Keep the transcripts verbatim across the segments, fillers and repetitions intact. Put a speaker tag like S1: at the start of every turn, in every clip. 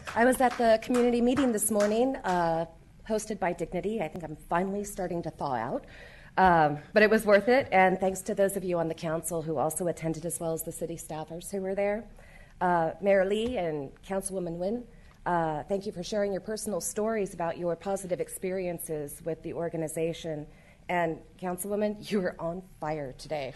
S1: I was at the community meeting this morning, uh, hosted by Dignity. I think I'm finally starting to thaw out. Um, but it was worth it, and thanks to those of you on the council who also attended, as well as the city staffers who were there. Uh, Mayor Lee and Councilwoman Nguyen, uh, thank you for sharing your personal stories about your positive experiences with the organization. And Councilwoman, you were on fire today.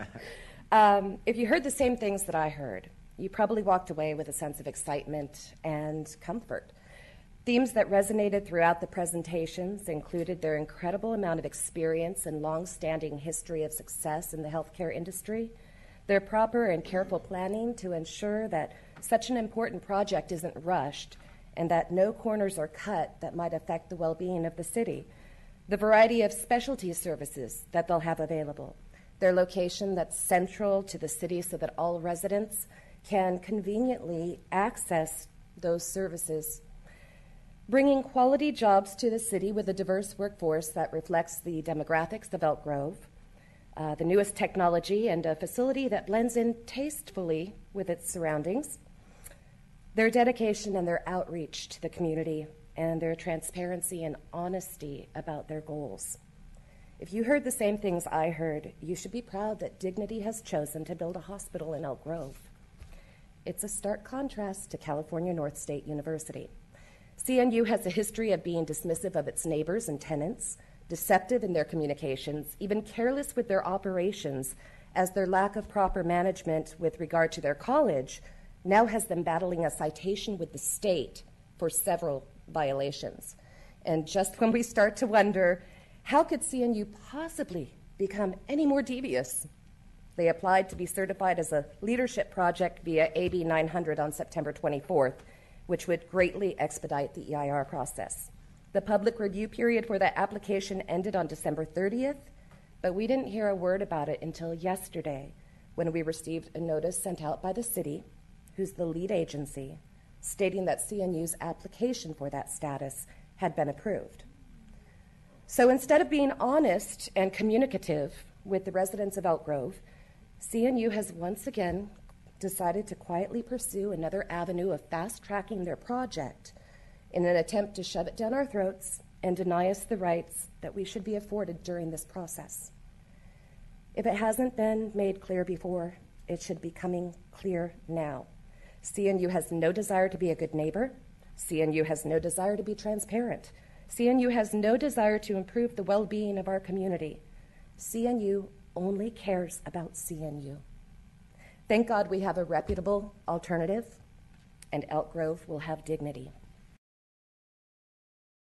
S1: um, if you heard the same things that I heard, you probably walked away with a sense of excitement and comfort. Themes that resonated throughout the presentations included their incredible amount of experience and long-standing history of success in the healthcare industry, their proper and careful planning to ensure that such an important project isn't rushed and that no corners are cut that might affect the well-being of the city, the variety of specialty services that they'll have available, their location that's central to the city so that all residents can conveniently access those services, bringing quality jobs to the city with a diverse workforce that reflects the demographics of Elk Grove, uh, the newest technology, and a facility that blends in tastefully with its surroundings, their dedication and their outreach to the community, and their transparency and honesty about their goals. If you heard the same things I heard, you should be proud that Dignity has chosen to build a hospital in Elk Grove. It's a stark contrast to California Northstate University. C N U has a history of being dismissive of its neighbors and tenants, deceptive in their communications, even careless with their operations, as their lack of proper management with regard to their college now has them battling a citation with the state for several violations. And just when we start to wonder, how could C N U possibly become any more devious? They applied to be certified as a leadership project via A B nine hundred on September twenty-fourth, which would greatly expedite the E I R process. The public review period for that application ended on December thirtieth, but we didn't hear a word about it until yesterday when we received a notice sent out by the city, who's the lead agency, stating that C N U's application for that status had been approved. So instead of being honest and communicative with the residents of Elk Grove, C N U has once again decided to quietly pursue another avenue of fast-tracking their project in an attempt to shove it down our throats and deny us the rights that we should be afforded during this process. If it hasn't been made clear before, it should be coming clear now. C N U has no desire to be a good neighbor. C N U has no desire to be transparent. C N U has no desire to improve the well-being of our community. C N U only cares about C N U. Thank God we have a reputable alternative, and Elk Grove will have dignity.